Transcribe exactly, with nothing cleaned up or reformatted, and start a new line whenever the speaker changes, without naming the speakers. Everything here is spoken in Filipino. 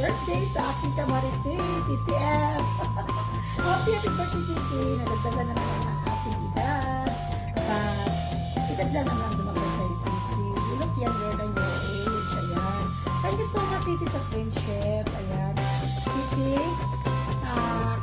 birthday sa aking kamariting, si C F. Happy, happy birthday, Sisi. Nadagdagan na naman ang ating edad. At edad lang naman dumagal kay Sisi. You look younger than your age. Ayan. Thank you so much, Sisi, sa friendship. Ayan. Sisi, ah,